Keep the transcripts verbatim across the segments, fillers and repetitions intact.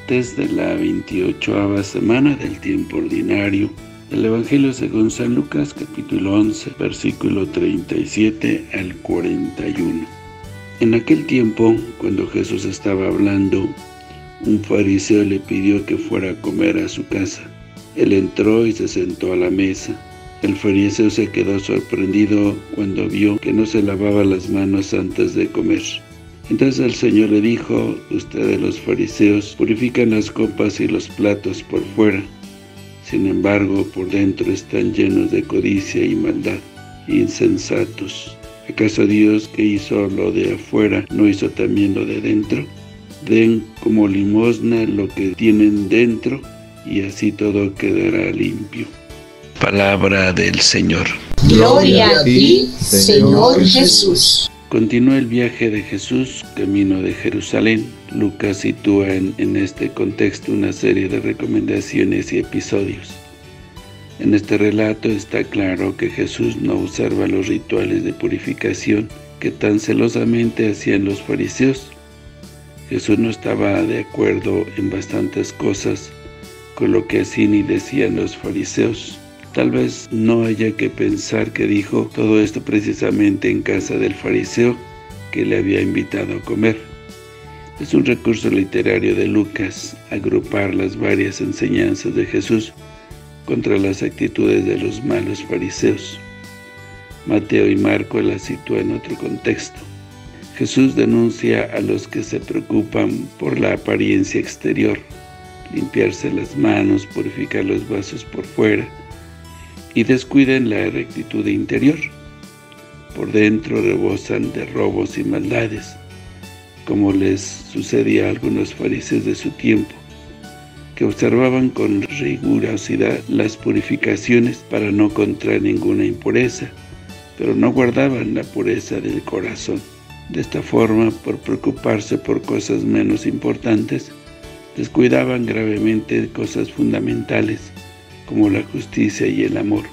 martes de la veintiochoava semana del tiempo ordinario del Evangelio según San Lucas, capítulo once, versículo treinta y siete al cuarenta y uno. En aquel tiempo, cuando Jesús estaba hablando, un fariseo le pidió que fuera a comer a su casa. Él entró y se sentó a la mesa. El fariseo se quedó sorprendido cuando vio que no se lavaba las manos antes de comer. Entonces el Señor le dijo: ustedes los fariseos purifican las copas y los platos por fuera, sin embargo por dentro están llenos de codicia y maldad. Insensatos, ¿acaso Dios, que hizo lo de afuera, no hizo también lo de dentro? Den como limosna lo que tienen dentro, y así todo quedará limpio. Palabra del Señor. Gloria a ti, Señor Jesús. Continúa el viaje de Jesús camino de Jerusalén. Lucas sitúa en, en este contexto una serie de recomendaciones y episodios. En este relato está claro que Jesús no observa los rituales de purificación que tan celosamente hacían los fariseos. Jesús no estaba de acuerdo en bastantes cosas con lo que hacían y decían los fariseos. Tal vez no haya que pensar que dijo todo esto precisamente en casa del fariseo que le había invitado a comer. Es un recurso literario de Lucas agrupar las varias enseñanzas de Jesús contra las actitudes de los malos fariseos. Mateo y Marcos las sitúan en otro contexto. Jesús denuncia a los que se preocupan por la apariencia exterior, limpiarse las manos, purificar los vasos por fuera, y descuiden la rectitud interior. Por dentro rebosan de robos y maldades, como les sucedía a algunos fariseos de su tiempo, que observaban con rigurosidad las purificaciones para no contraer ninguna impureza, pero no guardaban la pureza del corazón. De esta forma, por preocuparse por cosas menos importantes, descuidaban gravemente cosas fundamentales, como la justicia y el amor.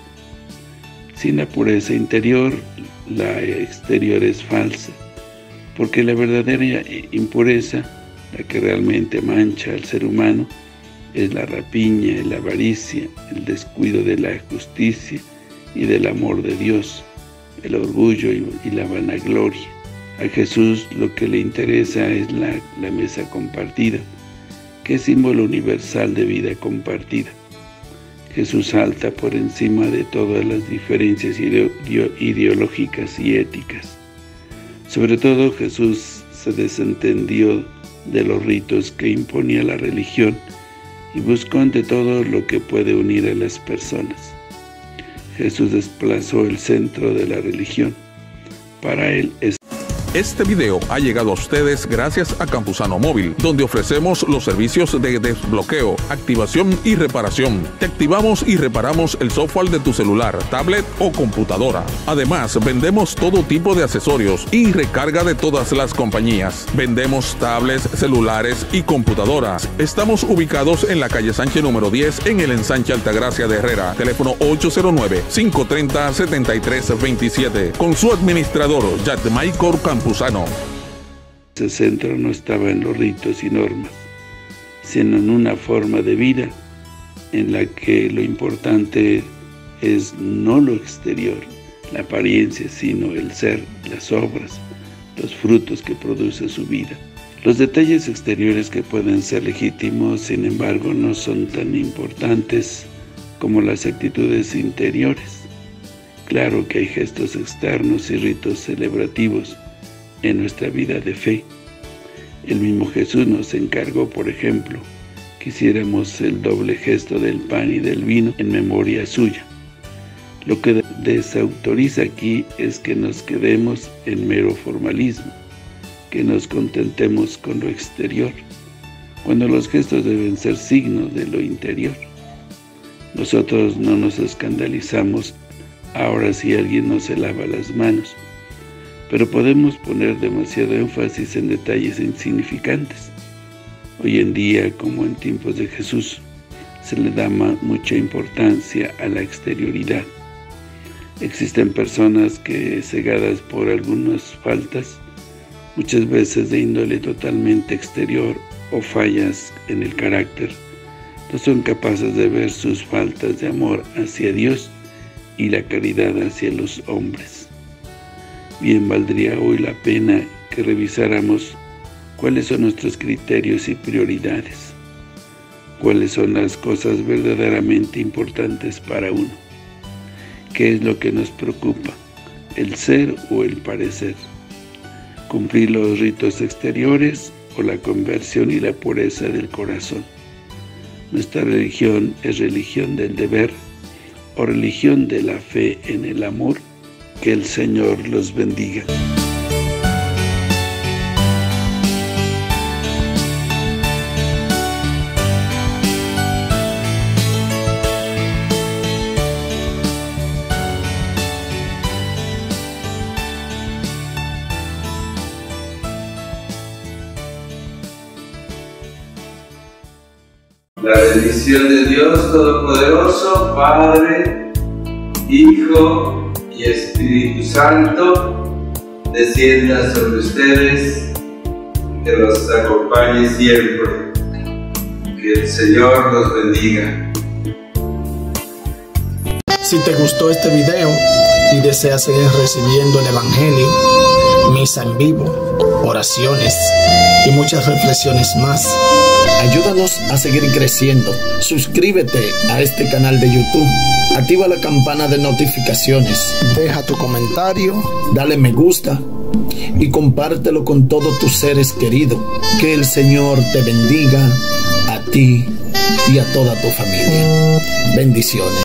Sin la pureza interior, la exterior es falsa, porque la verdadera impureza, la que realmente mancha al ser humano, es la rapiña, la avaricia, el descuido de la justicia y del amor de Dios, el orgullo y, y la vanagloria. A Jesús lo que le interesa es la, la mesa compartida, que es símbolo universal de vida compartida. Jesús salta por encima de todas las diferencias ideológicas y éticas. Sobre todo, Jesús se desentendió de los ritos que imponía la religión y buscó ante todo lo que puede unir a las personas. Jesús desplazó el centro de la religión. Para él es Este video ha llegado a ustedes gracias a Campusano Móvil, donde ofrecemos los servicios de desbloqueo, activación y reparación. Te activamos y reparamos el software de tu celular, tablet o computadora. Además, vendemos todo tipo de accesorios y recarga de todas las compañías. Vendemos tablets, celulares y computadoras. Estamos ubicados en la calle Sánchez número diez, en el ensanche Altagracia de Herrera. Teléfono ocho cero nueve, cinco tres cero, siete tres dos siete. Con su administrador, Yatmaicor Campusano. Ese centro no estaba en los ritos y normas, sino en una forma de vida en la que lo importante es no lo exterior, la apariencia, sino el ser, las obras, los frutos que produce su vida. Los detalles exteriores, que pueden ser legítimos, sin embargo, no son tan importantes como las actitudes interiores. Claro que hay gestos externos y ritos celebrativos en nuestra vida de fe. El mismo Jesús nos encargó, por ejemplo, que hiciéramos el doble gesto del pan y del vino en memoria suya. Lo que desautoriza aquí es que nos quedemos en mero formalismo, que nos contentemos con lo exterior, cuando los gestos deben ser signos de lo interior. Nosotros no nos escandalizamos ahora si alguien no se lava las manos, pero podemos poner demasiado énfasis en detalles insignificantes. Hoy en día, como en tiempos de Jesús, se le da mucha importancia a la exterioridad. Existen personas que, cegadas por algunas faltas, muchas veces de índole totalmente exterior o fallas en el carácter, no son capaces de ver sus faltas de amor hacia Dios y la caridad hacia los hombres. Bien valdría hoy la pena que revisáramos cuáles son nuestros criterios y prioridades, cuáles son las cosas verdaderamente importantes para uno, qué es lo que nos preocupa, el ser o el parecer, cumplir los ritos exteriores o la conversión y la pureza del corazón. Nuestra religión es religión del deber o religión de la fe en el amor. Que el Señor los bendiga. La bendición de Dios Todopoderoso, Padre, Hijo y Espíritu Santo, descienda sobre ustedes, que los acompañe siempre. Que el Señor los bendiga. Si te gustó este video y deseas seguir recibiendo el Evangelio, misa en vivo, oraciones y muchas reflexiones más, ayúdanos a seguir creciendo. Suscríbete a este canal de YouTube, activa la campana de notificaciones, deja tu comentario, dale me gusta y compártelo con todos tus seres queridos. Que el Señor te bendiga a ti y a toda tu familia. Bendiciones.